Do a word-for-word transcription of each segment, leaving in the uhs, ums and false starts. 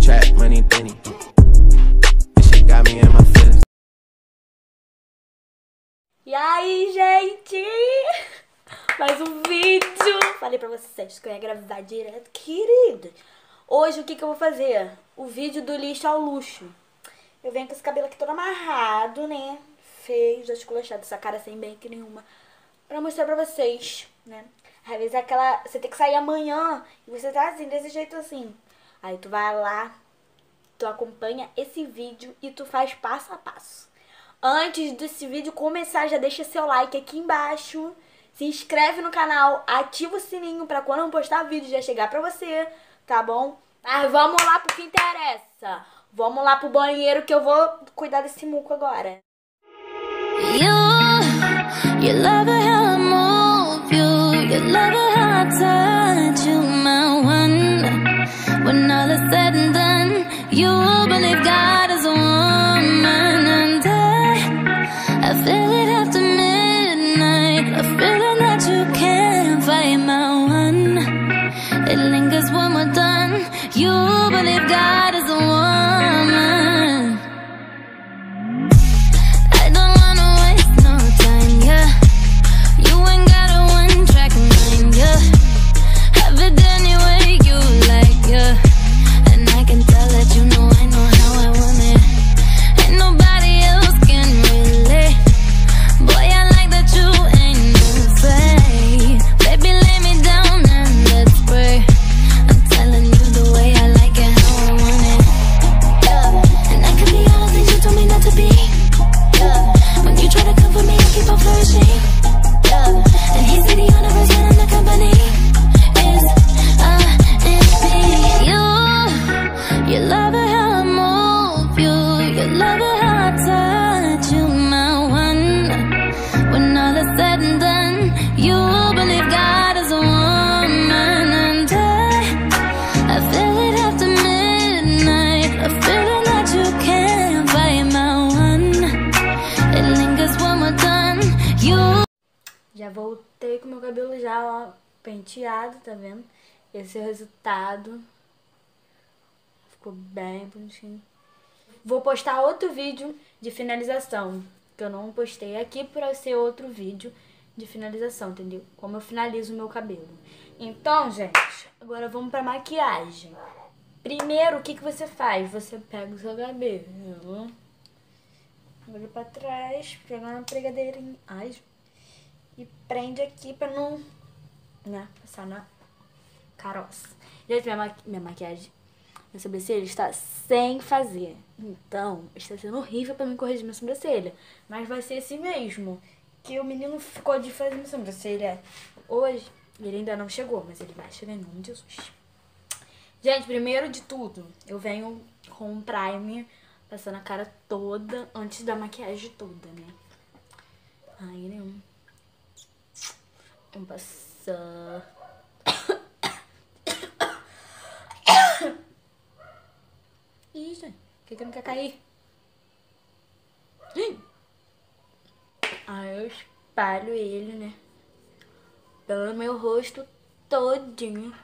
trap money penny. This shit got me in my feelings. E aí, gente? Mais um vídeo. Falei pra vocês que eu ia gravar direto, querida. Hoje o que que eu vou fazer? O vídeo do lixo ao luxo. Eu venho com esse cabelo aqui todo amarrado, né? Feio, já esculachado, essa cara sem make nenhuma. Pra mostrar pra vocês, né? Às vezes é aquela... Você tem que sair amanhã e você tá assim, desse jeito assim. Aí tu vai lá, tu acompanha esse vídeo e tu faz passo a passo. Antes desse vídeo começar, já deixa seu like aqui embaixo. Se inscreve no canal, ativa o sininho pra quando eu postar vídeo já chegar pra você, tá bom? Mas vamos lá pro que interessa. Vamos lá pro banheiro que eu vou cuidar desse muco agora. You, you love it how I move you, you love it how I touch you, my one. When all is said and done, you believe God is a woman, and I, I feel it after midnight, a feeling that you can't fight, my one. It lingers when we're done. You believe God is a woman. I don't wanna waste no time, yeah. You ain't got a one-track mind, yeah. Have it any way you like, yeah. And I can tell that you know I know how I want it. Ain't nobody else can relate. Boy, I like that you ain't afraid. Baby, lay me down and let's pray. I'm telling you the way I like it, how I want it, yeah. And I can be all the things you told me not to be, yeah. When you try to come for me, I keep on flourishing, yeah. And he's the only person in the company is a enemy. You, you love it how I move you, you love it how I touch you, my one. When all is said and done, you believe God is a woman, and I, I feel it after midnight, a feeling that you can't fight, my one. It lingers when we're done. You. Já voltei com meu cabelo já, ó, penteado, tá vendo? Esse é o resultado. Ficou bem bonitinho. Vou postar outro vídeo de finalização, que eu não postei aqui pra ser outro vídeo de finalização, entendeu? Como eu finalizo o meu cabelo. Então, gente, agora vamos pra maquiagem. Primeiro, o que que você faz? Você pega o seu cabelo, olha pra trás, pega uma pregadeirinha, ai, e prende aqui pra não, né, passar na caroça. Gente, minha, maqui minha maquiagem, minha sobrancelha está sem fazer. Então, está sendo horrível pra mim corrigir minha sobrancelha. Mas vai ser assim mesmo. Que o menino ficou de fazer minha sobrancelha hoje. Ele ainda não chegou, mas ele vai chegar em nome de Jesus. Gente, primeiro de tudo, eu venho com um primer passando a cara toda antes da maquiagem toda, né? Aí, né? Vamos passar. Ih, gente, por que que não quer cair? Aí eu espalho ele, né? Pelo meu rosto todinho.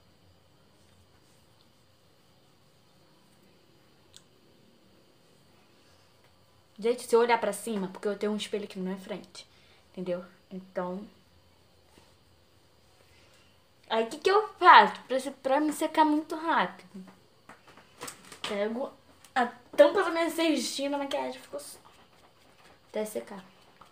Gente, se eu olhar pra cima, porque eu tenho um espelho aqui na minha frente, entendeu? Então... Aí o que que eu faço pra, pra me secar muito rápido? Pego a tampa da minha cestinha, a maquiagem ficou só. Até secar.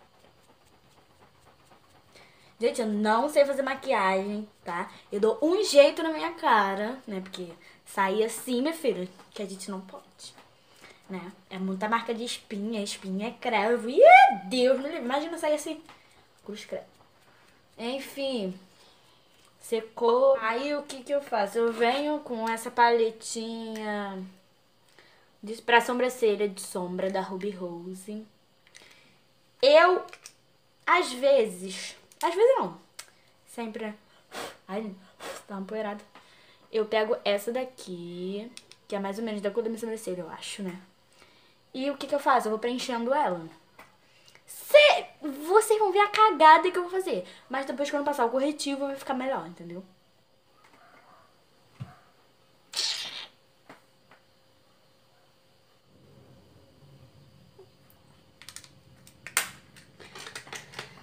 Gente, eu não sei fazer maquiagem, tá? Eu dou um jeito na minha cara, né? Porque sair assim, minha filha, que a gente não pode, né? É muita marca de espinha, espinha é cravo. Ih, Deus me livre, imagina sair assim. Cruz crevo. Enfim, secou. Aí o que que eu faço? Eu venho com essa paletinha de, pra sobrancelha de sombra da Ruby Rose. Eu, às vezes... Às vezes não. Sempre. Ai, tá uma poeirada. Eu pego essa daqui, que é mais ou menos da cor da minha sobrancelha, eu acho, né? E o que que eu faço? Eu vou preenchendo ela. Cê, vocês vão ver a cagada que eu vou fazer. Mas depois, quando passar o corretivo, vai ficar melhor, entendeu?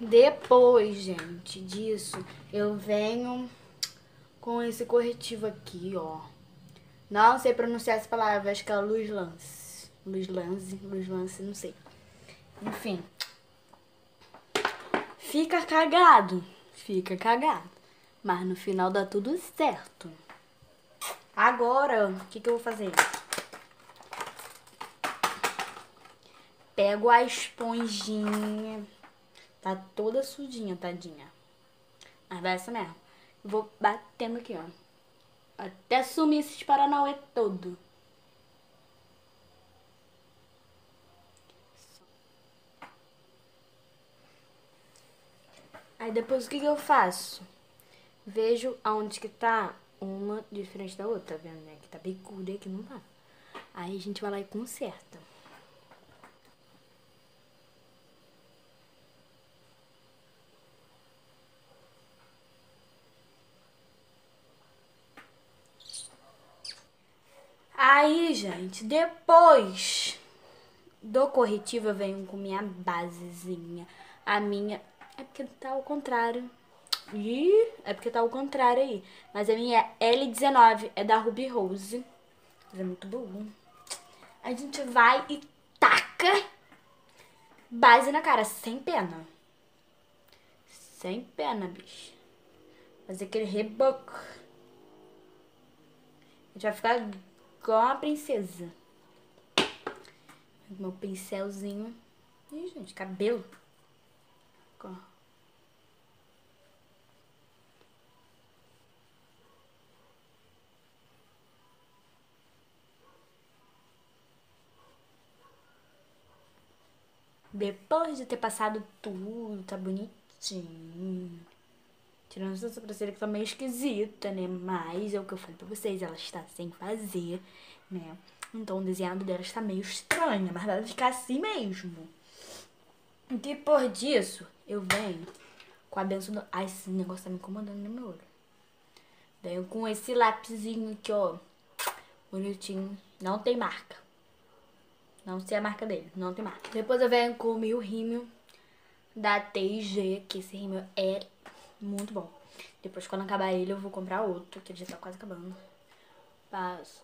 Depois, gente, disso, eu venho com esse corretivo aqui, ó. Não sei pronunciar essa palavra, acho que é Luz Lance. Luz Lance, Luz Lance, não sei. Enfim. Fica cagado. Fica cagado. Mas no final dá tudo certo. Agora, o que que eu vou fazer? Pego a esponjinha. Tá toda sujinha, tadinha. Mas vai essa mesmo. Vou batendo aqui, ó. Até sumir esses paranauê todo. Aí depois o que que eu faço? Vejo aonde que tá uma diferente da outra, tá vendo, né? Que tá bicuda e aqui não tá. Aí a gente vai lá e conserta. Aí, gente, depois do corretivo eu venho com minha basezinha. A minha... É porque tá ao contrário. Ih, é porque tá ao contrário aí. Mas a minha é L dezenove, é da Ruby Rose. Mas é muito boa. A gente vai e taca base na cara, sem pena. Sem pena, bicho. Fazer aquele reboco. A gente vai ficar igual uma princesa. Meu pincelzinho. Ih, gente, cabelo. Ó. Depois de ter passado tudo, tá bonitinho. Tirando essa sobrancelha que tá meio esquisita, né? Mas é o que eu falei pra vocês, ela está sem fazer, né? Então o desenhado dela está meio estranho, mas vai ficar assim mesmo. Depois disso, eu venho com a benção do... Ai, esse negócio tá me incomodando no meu olho. Venho com esse lapisinho aqui, ó. Bonitinho. Não tem marca. Não sei a marca dele, não tem marca. Depois eu venho com o meu rímel da T e G, que esse rímel é muito bom. Depois, quando acabar ele, eu vou comprar outro, que ele já tá quase acabando. Passo.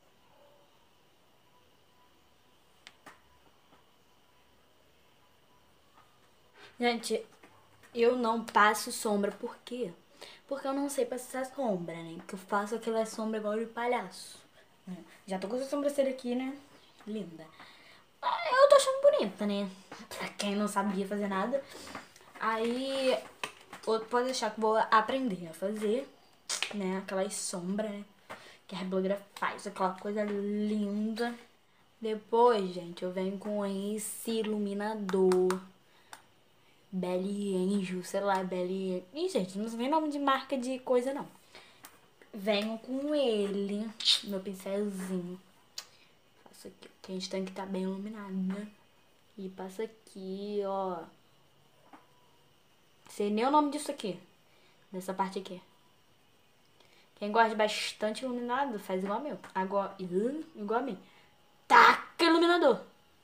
Gente, eu não passo sombra, por quê? Porque eu não sei passar sombra, né? Porque eu faço aquela sombra igual de palhaço. Né? Já tô com essa sobrancelha aqui, né? Linda. Eu tô achando bonita, né? Pra quem não sabia fazer nada. Aí, pode deixar que eu vou aprender a fazer, né? Aquelas sombras, né? Que a blogueira faz, aquela coisa linda. Depois, gente, eu venho com esse iluminador. Belly Angel, sei lá, Belly... Ih, gente, não sei nem nome de marca de coisa, não. Venho com ele, meu pincelzinho. Passo aqui, que a gente tem que estar bem iluminado, né? E passa aqui, ó. Sei nem o nome disso aqui. Nessa parte aqui. Quem gosta de bastante iluminado, faz igual a meu. Agora, igual a mim. Taca iluminador.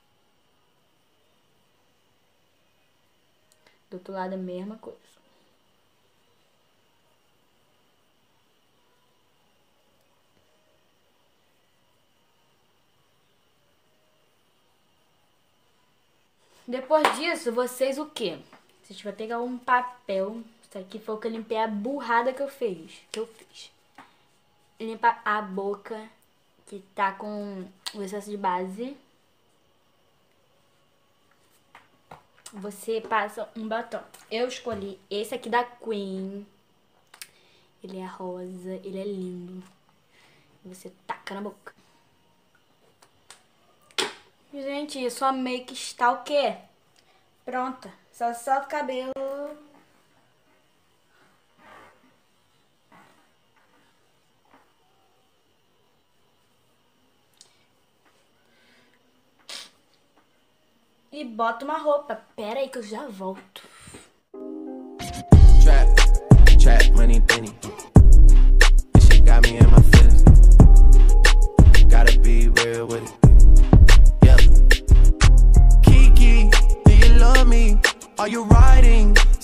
Do outro lado a mesma coisa. Depois disso, vocês o quê? Vocês vão pegar um papel. Isso aqui foi o que eu limpei a burrada que eu fiz. Que eu fiz. Limpa a boca que tá com o excesso de base. Você passa um batom. Eu escolhi esse aqui da Queen. Ele é rosa, ele é lindo. Você taca na boca. Gente, sua make está o quê? Pronta. Só solta o cabelo. E bota uma roupa. Pera aí que eu já volto. Trap, trap, money, penny. This shit got me in my feelings. Gotta be real with it. Yeah. Kiki, do you love me? Are you riding?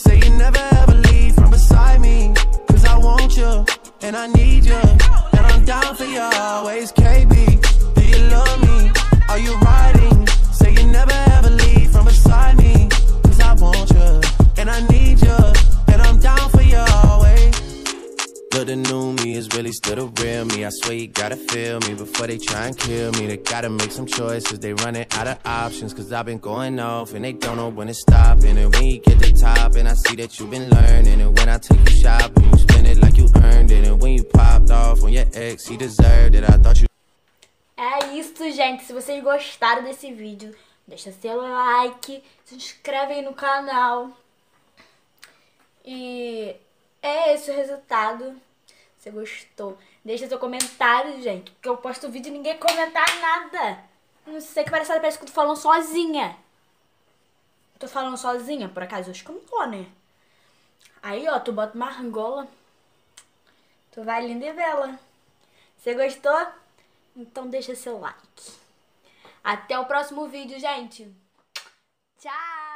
and I'm down for you always. K B, do you love me? Are you riding? Say you never ever leave from beside me, cause I want you, and I need you, and I'm down for you always. Look, the new me is really still the real me. I swear you gotta feel me before they try and kill me. They gotta make some choices, they running out of options. Cause I've been going off and they don't know when it's stopping. And when you get to the top and I see that you've been learning. And when I take you shopping, you spend it like you earned it. And when you popped off on your ex, he deserved it. I thought you... É isso, gente. Se vocês gostaram desse vídeo, deixa seu like, se inscreve aí no canal. E é esse o resultado. Se gostou, deixa seu comentário, gente. Porque eu posto vídeo e ninguém comenta nada. Não sei que parece, parece que eu tô falando sozinha. Tô falando sozinha, por acaso? Acho que eu não tô, né? Aí, ó, tu bota uma argola. Tu vai linda e bela. Você gostou? Então deixa seu like. Até o próximo vídeo, gente. Tchau!